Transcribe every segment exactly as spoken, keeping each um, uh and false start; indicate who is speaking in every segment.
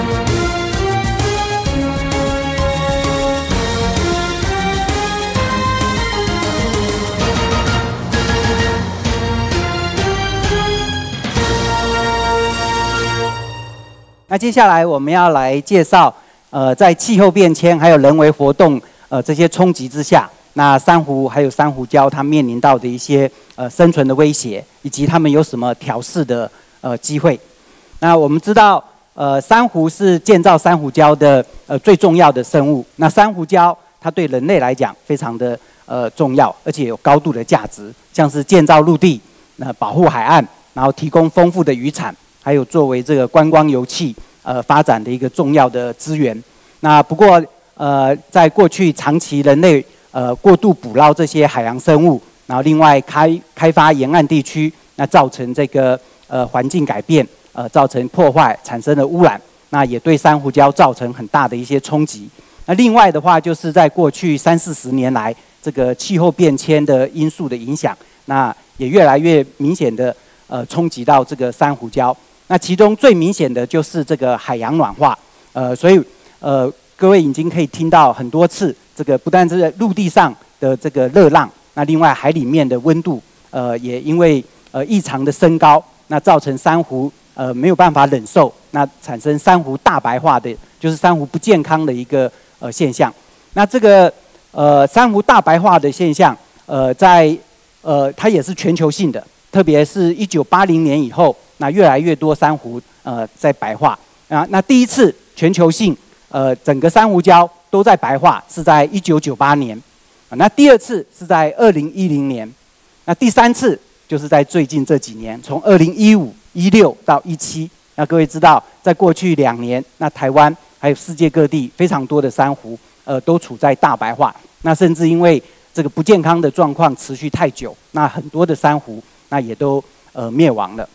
Speaker 1: 那接下来我们要来介绍，呃，在气候变迁还有人为活动呃这些冲击之下，那珊瑚还有珊瑚礁它面临到的一些呃生存的威胁，以及它们有什么调适的呃机会。那我们知道，呃，珊瑚是建造珊瑚礁的呃最重要的生物。那珊瑚礁它对人类来讲非常的呃重要，而且有高度的价值，像是建造陆地，那、呃、保护海岸，然后提供丰富的渔产。还有作为这个观光油气呃发展的一个重要的资源。那不过呃，在过去长期人类呃过度捕捞这些海洋生物，然后另外开开发沿岸地区，那造成这个呃环境改变，呃造成破坏，产生了污染，那也对珊瑚礁造成很大的一些冲击。那另外的话，就是在过去三四十年来，这个气候变迁的因素的影响，那也越来越明显的呃冲击到这个珊瑚礁。那其中最明显的就是这个海洋暖化，呃，所以呃，各位已经可以听到很多次，这个不但是在陆地上的这个热浪，那另外海里面的温度，呃，也因为呃异常的升高，那造成珊瑚呃没有办法忍受，那产生珊瑚大白化的，就是珊瑚不健康的一个呃现象。那这个呃珊瑚大白化的现象，呃，在呃它也是全球性的，特别是一九八零年以后。那越来越多珊瑚呃在白化啊，那第一次全球性呃整个珊瑚礁都在白化是在一九九八年，啊，那第二次是在二零一零年，那第三次就是在最近这几年，从二零一五、一六到一七。那各位知道，在过去两年，那台湾还有世界各地非常多的珊瑚呃都处在大白化，那甚至因为这个不健康的状况持续太久，那很多的珊瑚那也都呃灭亡了。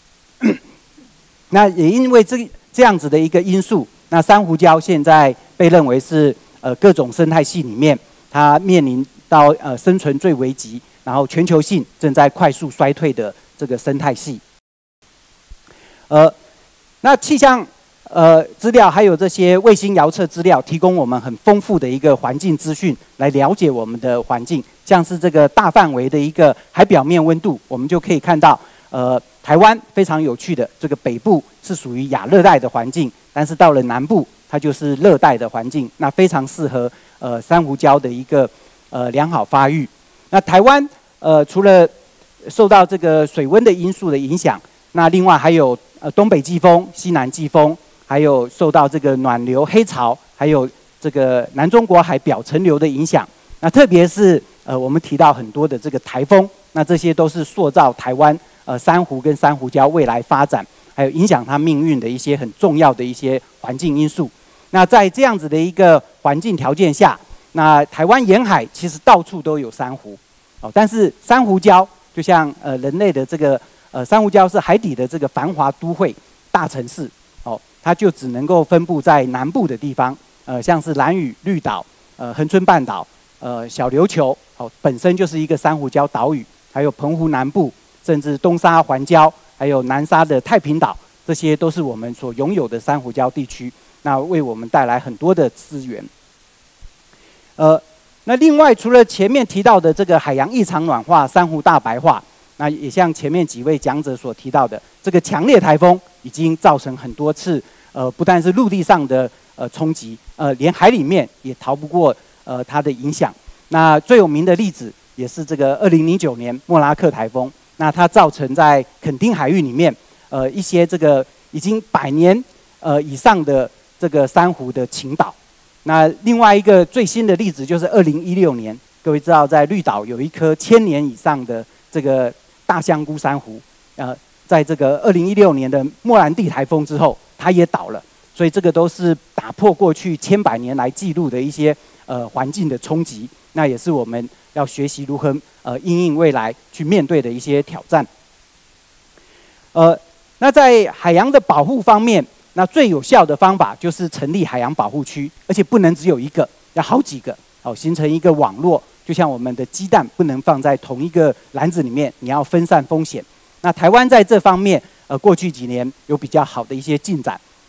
Speaker 1: 那也因为这这样子的一个因素，那珊瑚礁现在被认为是呃各种生态系里面，它面临到呃生存最危急，然后全球性正在快速衰退的这个生态系。呃，那气象呃资料还有这些卫星遥测资料，提供我们很丰富的一个环境资讯，来了解我们的环境。像是这个大范围的一个海表面温度，我们就可以看到，呃。台湾非常有趣的，这个北部是属于亚热带的环境，但是到了南部，它就是热带的环境，那非常适合呃珊瑚礁的一个呃良好发育。那台湾呃除了受到这个水温的因素的影响，那另外还有呃东北季风、西南季风，还有受到这个暖流、黑潮，还有这个南中国海表层流的影响。那特别是呃我们提到很多的这个台风，那这些都是塑造台湾。呃，珊瑚跟珊瑚礁未来发展，还有影响它命运的一些很重要的一些环境因素。那在这样子的一个环境条件下，那台湾沿海其实到处都有珊瑚，哦，但是珊瑚礁就像呃人类的这个呃珊瑚礁是海底的这个繁华都会大城市，哦，它就只能够分布在南部的地方，呃，像是兰屿、绿岛、呃恒春半岛、呃小琉球，哦，本身就是一个珊瑚礁岛屿，还有澎湖南部。甚至东沙环礁，还有南沙的太平岛，这些都是我们所拥有的珊瑚礁地区，那为我们带来很多的资源。呃，那另外除了前面提到的这个海洋异常暖化、珊瑚大白化，那也像前面几位讲者所提到的，这个强烈台风已经造成很多次，呃，不但是陆地上的呃冲击，呃，连海里面也逃不过呃它的影响。那最有名的例子也是这个二零零九年莫拉克台风。那它造成在垦丁海域里面，呃，一些这个已经百年呃以上的这个珊瑚的倾倒。那另外一个最新的例子就是二零一六年，各位知道在绿岛有一颗千年以上的这个大香菇珊瑚，呃，在这个二零一六年的莫兰蒂台风之后，它也倒了。所以这个都是打破过去千百年来记录的一些呃环境的冲击，那也是我们要学习如何呃因应未来去面对的一些挑战。呃，那在海洋的保护方面，那最有效的方法就是成立海洋保护区，而且不能只有一个，要好几个，哦，形成一个网络。就像我们的鸡蛋不能放在同一个篮子里面，你要分散风险。那台湾在这方面，呃，过去几年有比较好的一些进展。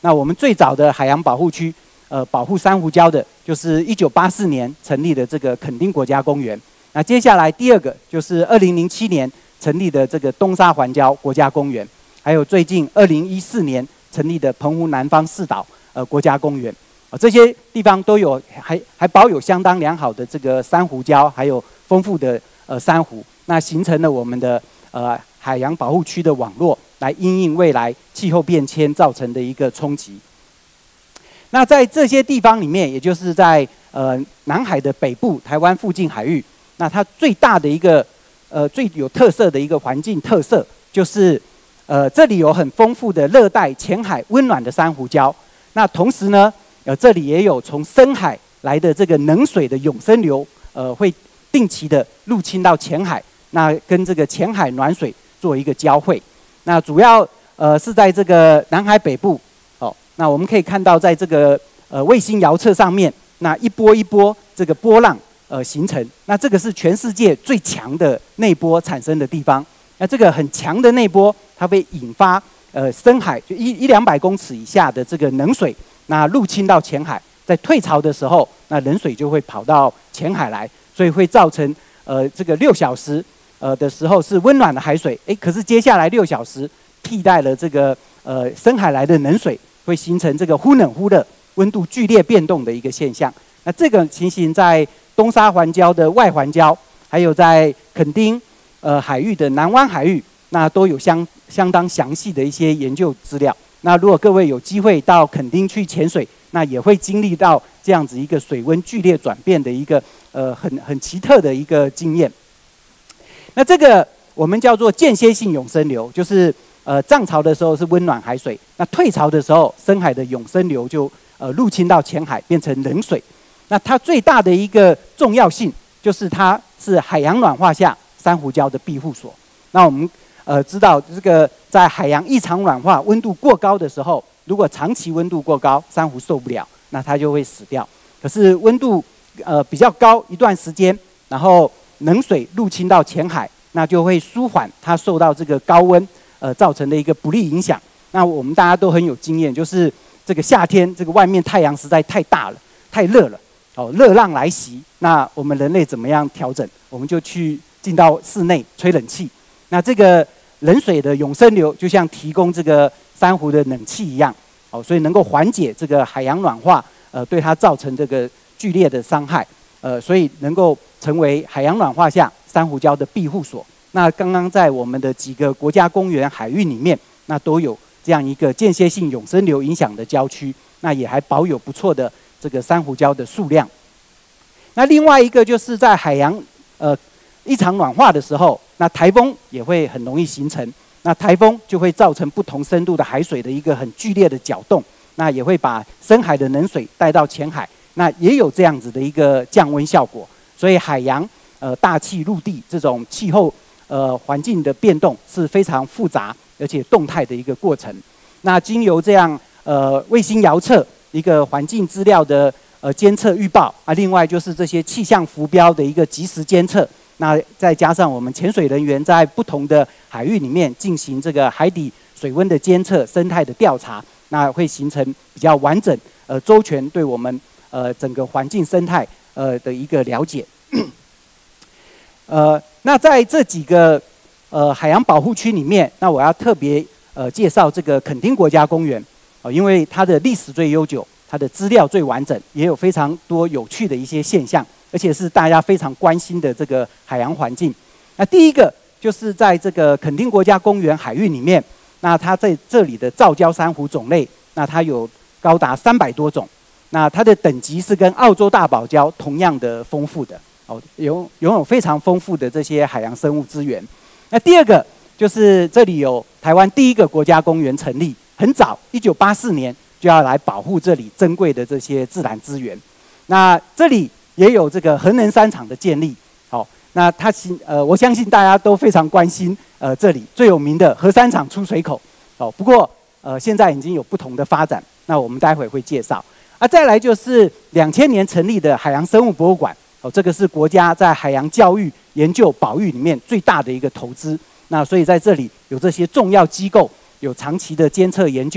Speaker 1: 那我们最早的海洋保护区，呃，保护珊瑚礁的，就是一九八四年成立的这个垦丁国家公园。那接下来第二个就是二零零七年成立的这个东沙环礁国家公园，还有最近二零一四年成立的澎湖南方四岛呃国家公园。啊，这些地方都有还还保有相当良好的这个珊瑚礁，还有丰富的呃珊瑚，那形成了我们的呃海洋保护区的网络，来因应未来气候变迁造成的一个冲击。那在这些地方里面，也就是在呃南海的北部、台湾附近海域，那它最大的一个呃最有特色的一个环境特色，就是呃这里有很丰富的热带浅海温暖的珊瑚礁。那同时呢，呃这里也有从深海来的这个冷水的永生流，呃会定期的入侵到浅海，那跟这个浅海暖水做一个交汇。那主要呃是在这个南海北部。那我们可以看到，在这个呃卫星遥测上面，那一波一波这个波浪呃形成，那这个是全世界最强的内波产生的地方。那这个很强的内波，它会引发呃深海就一一两百公尺以下的这个冷水，那入侵到浅海，在退潮的时候，那冷水就会跑到浅海来，所以会造成呃这个六小时呃的时候是温暖的海水，哎，可是接下来六小时替代了这个呃深海来的冷水。会形成这个忽冷忽热、温度剧烈变动的一个现象。那这个情形在东沙环礁的外环礁，还有在垦丁呃海域的南湾海域，那都有相相当详细的一些研究资料。那如果各位有机会到垦丁去潜水，那也会经历到这样子一个水温剧烈转变的一个呃很很奇特的一个经验。那这个我们叫做间歇性永生流，就是。呃，涨潮的时候是温暖海水，那退潮的时候，深海的永生流就呃入侵到浅海，变成冷水。那它最大的一个重要性，就是它是海洋暖化下珊瑚礁的庇护所。那我们呃知道，这个在海洋异常暖化、温度过高的时候，如果长期温度过高，珊瑚受不了，那它就会死掉。可是温度呃比较高一段时间，然后冷水入侵到浅海，那就会舒缓它受到这个高温。呃，造成的一个不利影响。那我们大家都很有经验，就是这个夏天，这个外面太阳实在太大了，太热了，哦，热浪来袭。那我们人类怎么样调整？我们就去进到室内吹冷气。那这个冷水的永生流，就像提供这个珊瑚的冷气一样，哦，所以能够缓解这个海洋暖化，呃，对它造成这个剧烈的伤害，呃，所以能够成为海洋暖化下珊瑚礁的庇护所。那刚刚在我们的几个国家公园海域里面，那都有这样一个间歇性永生流影响的礁区，那也还保有不错的这个珊瑚礁的数量。那另外一个就是在海洋呃异常暖化的时候，那台风也会很容易形成。那台风就会造成不同深度的海水的一个很剧烈的搅动，那也会把深海的冷水带到浅海，那也有这样子的一个降温效果。所以海洋呃大气陆地这种气候。呃，环境的变动是非常复杂而且动态的一个过程。那经由这样呃卫星遥测一个环境资料的呃监测预报啊，另外就是这些气象浮标的一个及时监测。那再加上我们潜水人员在不同的海域里面进行这个海底水温的监测、生态的调查，那会形成比较完整、呃周全对我们呃整个环境生态呃的一个了解。呃，那在这几个呃海洋保护区里面，那我要特别呃介绍这个垦丁国家公园，哦、呃，因为它的历史最悠久，它的资料最完整，也有非常多有趣的一些现象，而且是大家非常关心的这个海洋环境。那第一个就是在这个垦丁国家公园海域里面，那它在这里的造礁珊瑚种类，那它有高达三百多种，那它的等级是跟澳洲大堡礁同样的丰富的。哦，有拥有非常丰富的这些海洋生物资源。那第二个就是这里有台湾第一个国家公园成立，很早，一九八四年就要来保护这里珍贵的这些自然资源。那这里也有这个核能三厂的建立。好，那它呃，我相信大家都非常关心呃这里最有名的核三厂出水口。哦，不过呃现在已经有不同的发展，那我们待会会介绍。啊，再来就是两千年成立的海洋生物博物馆。哦，这个是国家在海洋教育、研究、保育里面最大的一个投资。那所以在这里有这些重要机构，有长期的监测研究，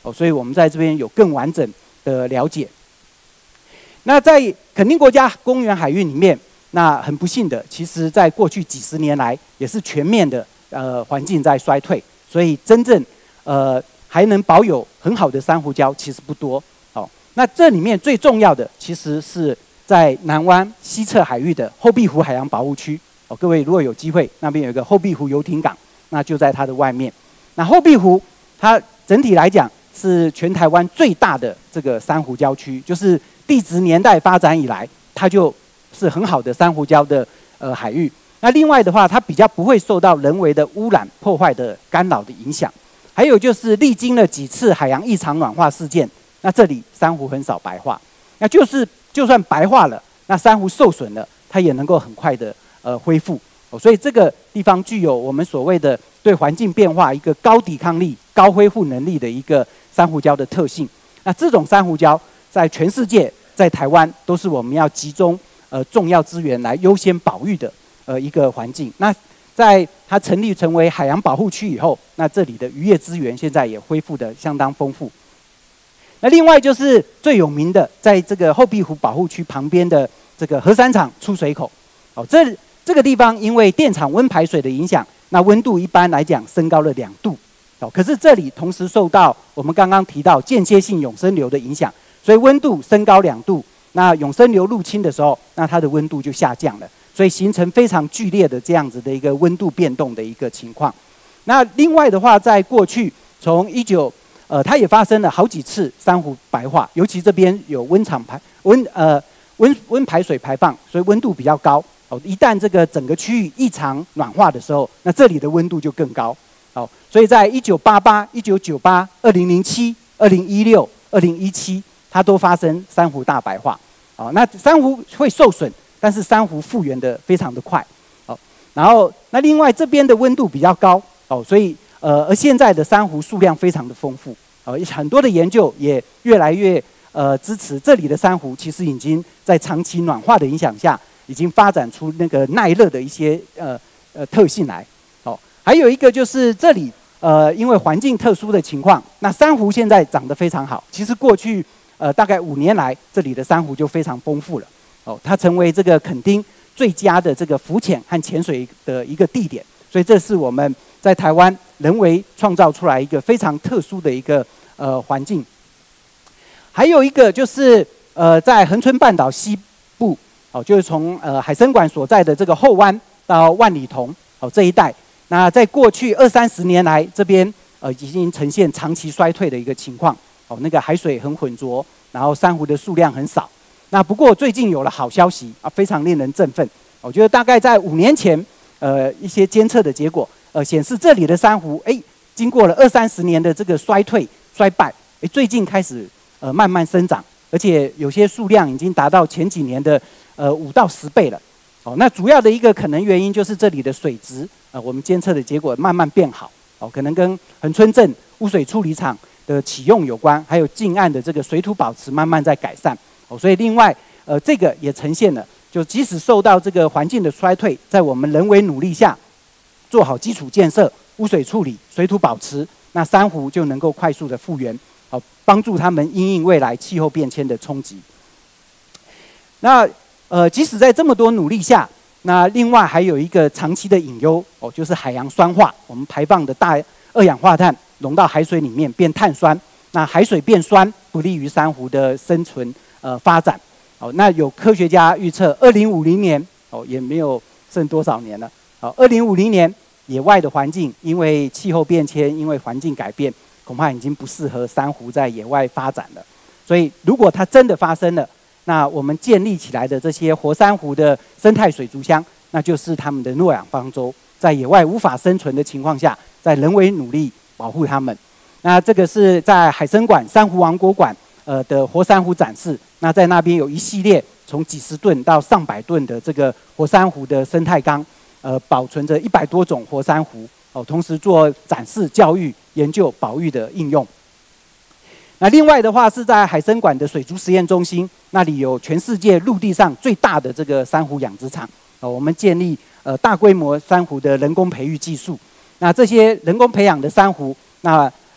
Speaker 1: 哦，所以我们在这边有更完整的了解。那在垦丁国家公园海域里面，那很不幸的，其实在过去几十年来，也是全面的呃环境在衰退，所以真正呃还能保有很好的珊瑚礁其实不多。哦，那这里面最重要的其实是在南湾西侧海域的后壁湖海洋保护区。哦，各位如果有机会，那边有一个后壁湖游艇港，那就在它的外面。那后壁湖它整体来讲是全台湾最大的这个珊瑚礁区，就是地质年代发展以来，它就是很好的珊瑚礁的呃海域。那另外的话，它比较不会受到人为的污染破坏的干扰的影响。还有就是历经了几次海洋异常暖化事件，那这里珊瑚很少白化。那就是就算白化了，那珊瑚受损了，它也能够很快的呃恢复。哦，所以这个地方具有我们所谓的对环境变化一个高抵抗力、高恢复能力的一个珊瑚礁的特性。那这种珊瑚礁在全世界，在台湾都是我们要集中呃重要资源来优先保育的呃一个环境。那在它成立成为海洋保护区以后，那这里的渔业资源现在也恢复得相当丰富。那另外就是最有名的，在这个后壁湖保护区旁边的这个核三厂出水口。哦，这这个地方因为电厂温排水的影响，那温度一般来讲升高了两度。哦，可是这里同时受到我们刚刚提到间接性永生流的影响，所以温度升高两度，那永生流入侵的时候，那它的温度就下降了，所以形成非常剧烈的这样子的一个温度变动的一个情况。那另外的话，在过去从一九呃，它也发生了好几次珊瑚白化，尤其这边有温场排温呃温温排水排放，所以温度比较高。哦，一旦这个整个区域异常暖化的时候，那这里的温度就更高。好，所以在一九八八、一九九八、二零零七、二零一六、二零一七，它都发生珊瑚大白化。好，那珊瑚会受损，但是珊瑚复原的非常的快。好，然后那另外这边的温度比较高，哦，所以呃，而现在的珊瑚数量非常的丰富。哦，很多的研究也越来越呃支持这里的珊瑚，其实已经在长期暖化的影响下，已经发展出那个耐热的一些呃呃特性来。哦，还有一个就是这里呃因为环境特殊的情况，那珊瑚现在长得非常好。其实过去呃大概五年来，这里的珊瑚就非常丰富了。哦，它成为这个垦丁最佳的这个浮潜和潜水的一个地点，所以这是我们在台湾人为创造出来一个非常特殊的一个呃环境。还有一个就是呃在恒春半岛西部，哦，就是从呃海参馆所在的这个后湾到万里桐哦这一带，那在过去二三十年来，这边呃已经呈现长期衰退的一个情况。哦，那个海水很浑浊，然后珊瑚的数量很少。那不过最近有了好消息啊，非常令人振奋。我觉得大概在五年前，呃，一些监测的结果，呃，显示这里的珊瑚，哎，经过了二三十年的这个衰退、衰败，哎，最近开始呃慢慢生长，而且有些数量已经达到前几年的呃五到十倍了。哦，那主要的一个可能原因就是这里的水质，呃，我们监测的结果慢慢变好。哦，可能跟恒春镇污水处理厂的启用有关，还有近岸的这个水土保持慢慢在改善。哦，所以另外，呃，这个也呈现了，就即使受到这个环境的衰退，在我们人为努力下，做好基础建设、污水处理、水土保持，那珊瑚就能够快速的复原，好，帮助他们因应未来气候变迁的冲击。那呃，即使在这么多努力下，那另外还有一个长期的隐忧哦，就是海洋酸化，我们排放的大二氧化碳溶到海水里面变碳酸，那海水变酸，不利于珊瑚的生存。呃，发展，哦，那有科学家预测，二零五零年，哦，也没有剩多少年了，哦，二零五零年，野外的环境因为气候变迁，因为环境改变，恐怕已经不适合珊瑚在野外发展了。所以，如果它真的发生了，那我们建立起来的这些活珊瑚的生态水族箱，那就是他们的诺亚方舟，在野外无法生存的情况下，在人为努力保护它们。那这个是在海参馆珊瑚王国馆。呃的活珊瑚展示，那在那边有一系列从几十吨到上百吨的这个活珊瑚的生态缸，呃，保存着一百多种活珊瑚，哦，同时做展示、教育、研究、保育的应用。那另外的话是在海参馆的水族实验中心，那里有全世界陆地上最大的这个珊瑚养殖场，哦，我们建立呃大规模珊瑚的人工培育技术。那这些人工培养的珊瑚，那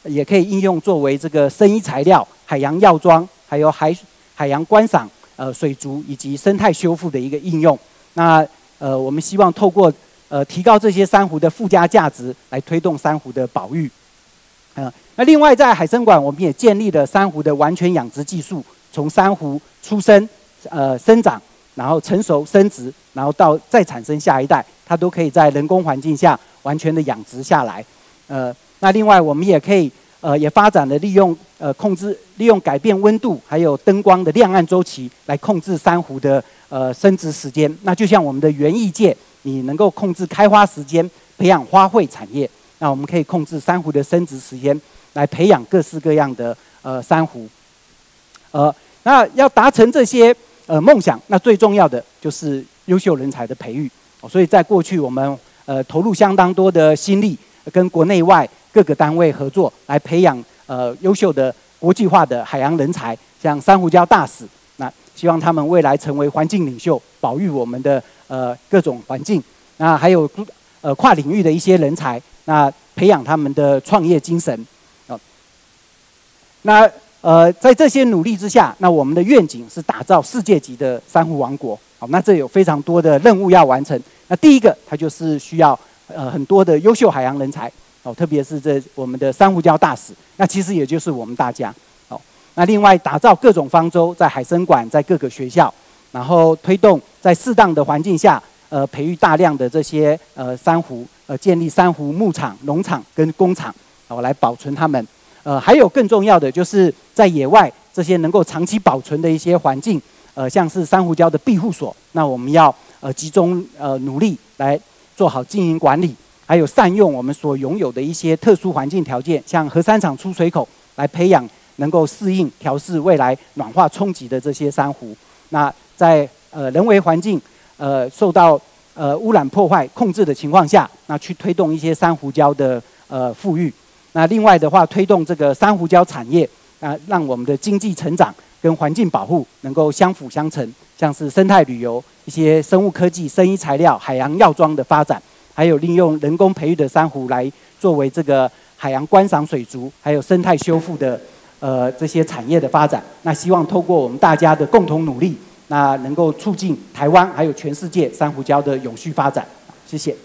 Speaker 1: 也可以应用作为这个生医材料、海洋药妆，还有海海洋观赏、呃水族以及生态修复的一个应用。那呃，我们希望透过呃提高这些珊瑚的附加价值，来推动珊瑚的保育。呃，那另外在海生馆，我们也建立了珊瑚的完全养殖技术，从珊瑚出生、呃生长，然后成熟生殖，然后到再产生下一代，它都可以在人工环境下完全的养殖下来。呃，那另外我们也可以呃也发展了利用呃控制利用改变温度还有灯光的亮暗周期来控制珊瑚的呃生殖时间。那就像我们的园艺界，你能够控制开花时间，培养花卉产业，那我们可以控制珊瑚的生殖时间，来培养各式各样的呃珊瑚。呃，那要达成这些呃梦想，那最重要的就是优秀人才的培育。哦、所以在过去我们呃投入相当多的心力，跟国内外各个单位合作，来培养呃优秀的国际化的海洋人才，像珊瑚礁大使。那希望他们未来成为环境领袖，保育我们的呃各种环境。那还有呃跨领域的一些人才，那培养他们的创业精神。哦，那呃在这些努力之下，那我们的愿景是打造世界级的珊瑚王国。好，那这有非常多的任务要完成。那第一个，它就是需要呃很多的优秀海洋人才。哦，特别是这我们的珊瑚礁大使，那其实也就是我们大家。哦，那另外打造各种方舟，在海生馆，在各个学校，然后推动在适当的环境下，呃，培育大量的这些呃珊瑚，呃，建立珊瑚牧场、农场跟工厂，哦，来保存它们。呃，还有更重要的，就是在野外这些能够长期保存的一些环境，呃，像是珊瑚礁的庇护所，那我们要呃集中呃努力来做好经营管理。还有善用我们所拥有的一些特殊环境条件，像核三厂出水口，来培养能够适应、调适未来暖化冲击的这些珊瑚。那在呃人为环境呃受到呃污染破坏控制的情况下，那去推动一些珊瑚礁的呃富裕。那另外的话，推动这个珊瑚礁产业，啊、呃，让我们的经济成长跟环境保护能够相辅相成，像是生态旅游、一些生物科技、生医材料、海洋药妆的发展。还有利用人工培育的珊瑚来作为这个海洋观赏水族，还有生态修复的呃这些产业的发展。那希望透过我们大家的共同努力，那能够促进台湾还有全世界珊瑚礁的永续发展。谢谢。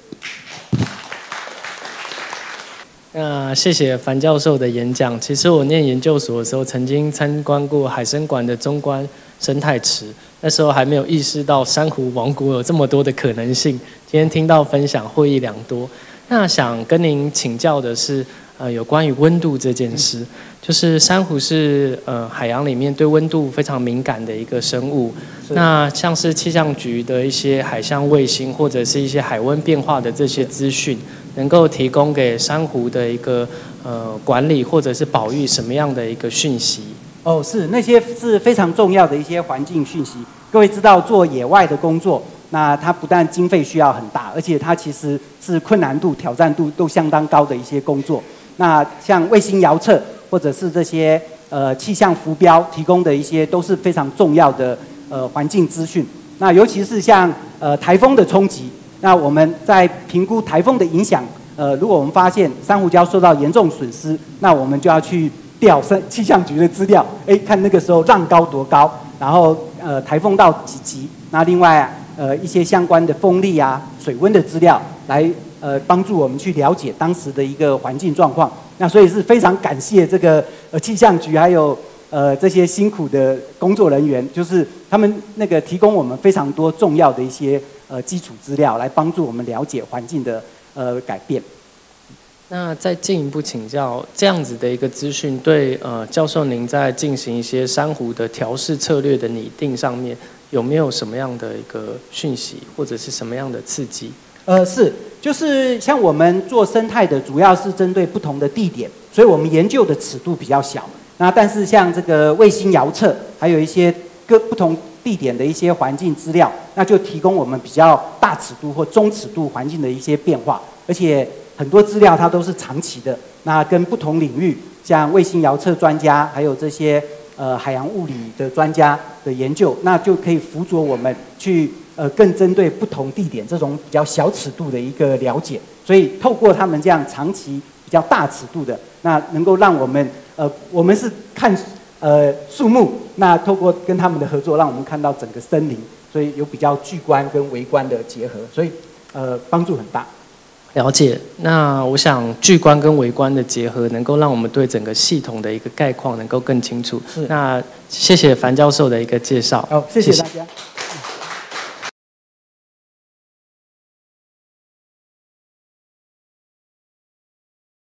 Speaker 2: 那谢谢樊教授的演讲。其实我念研究所的时候，曾经参观过海生馆的中观生态池，那时候还没有意识到珊瑚王国有这么多的可能性。今天听到分享，获益良多。那想跟您请教的是，呃，有关于温度这件事。就是珊瑚是呃海洋里面对温度非常敏感的一个生物。那像是气象局的一些海象卫星，或者是一些海温变化的这些资讯，能够提供给珊瑚的一个呃管理或者是保育什么样的一个讯息？
Speaker 1: 哦，是那些是非常重要的一些环境讯息。各位知道，做野外的工作，那它不但经费需要很大，而且它其实是困难度、挑战度都相当高的一些工作。那像卫星遥测或者是这些呃气象浮标提供的一些，都是非常重要的呃环境资讯。那尤其是像呃台风的冲击，那我们在评估台风的影响，呃，如果我们发现珊瑚礁受到严重损失，那我们就要去调气象局的资料，哎，看那个时候浪高多高，然后呃台风到几级，那另外呃一些相关的风力啊、水温的资料，来呃帮助我们去了解当时的一个环境状况。那所以是非常感谢这个呃气象局还有呃这些辛苦的工作人员，就是他们那个提供我们非常多重要的一些呃基础资料，来帮助我们了解环境的呃改变。
Speaker 2: 那再进一步请教，这样子的一个资讯，对呃教授您在进行一些珊瑚的调试策略的拟定上面，有没有什么样的一个讯息，或者是什么样的刺激？
Speaker 1: 呃，是，就是像我们做生态的，主要是针对不同的地点，所以我们研究的尺度比较小。那但是像这个卫星遥测，还有一些各不同地点的一些环境资料，那就提供我们比较大尺度或中尺度环境的一些变化，而且很多资料它都是长期的，那跟不同领域，像卫星遥测专家，还有这些呃海洋物理的专家的研究，那就可以辅佐我们去呃更针对不同地点这种比较小尺度的一个了解。所以透过他们这样长期比较大尺度的，那能够让我们呃我们是看呃树木，那透过跟他们的合作，让我们看到整个森林，所以有比较巨观跟微观的结合，所以呃帮助很大。
Speaker 2: 了解，那我想巨观跟微观的结合，能够让我们对整个系统的一个概况能够更清楚。那谢谢樊教授的一个介绍。
Speaker 1: 好，谢谢大家。